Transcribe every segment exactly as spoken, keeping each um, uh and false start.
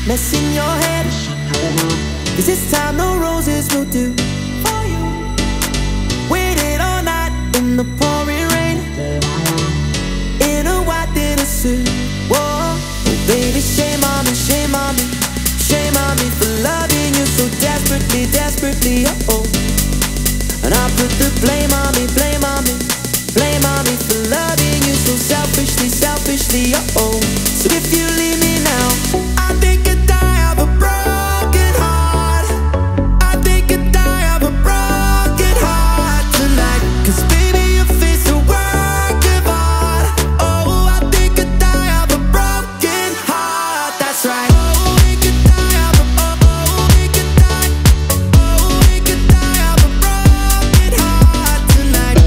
mess in your head. Cause this time no roses will do for you. Waited all night in the pouring rain, in a white dinner suit. Whoa, oh baby, shame on me, shame on me, shame on me for loving you so desperately, desperately, oh oh. And I put the blame on me, blame on me, blame on me for loving you so selfishly, selfishly, oh oh. So if you leave me now, I think I'd die of a broken heart. I think I'd die of a broken heart tonight. Cause baby, your face a work of art. Oh, I think I'd die of a broken heart. That's right. Oh, we could die of a, oh, oh, we could die. Oh, we could die of a broken heart tonight.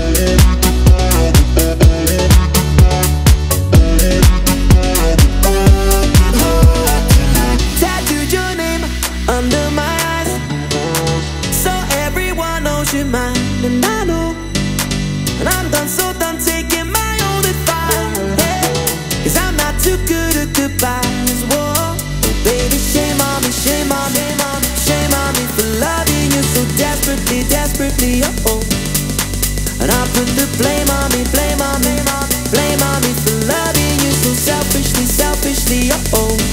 Tattooed your name under my eyes, so everyone knows you're mine. And I know, and I'm done, so done taking my own advice, yeah. Cause I'm not too good at goodbyes. Whoa, baby, shame on me, shame on me, shame on me for loving you so desperately, desperately, oh oh. And I put the blame on me, blame on me, blame on me for loving you so selfishly, selfishly, oh oh.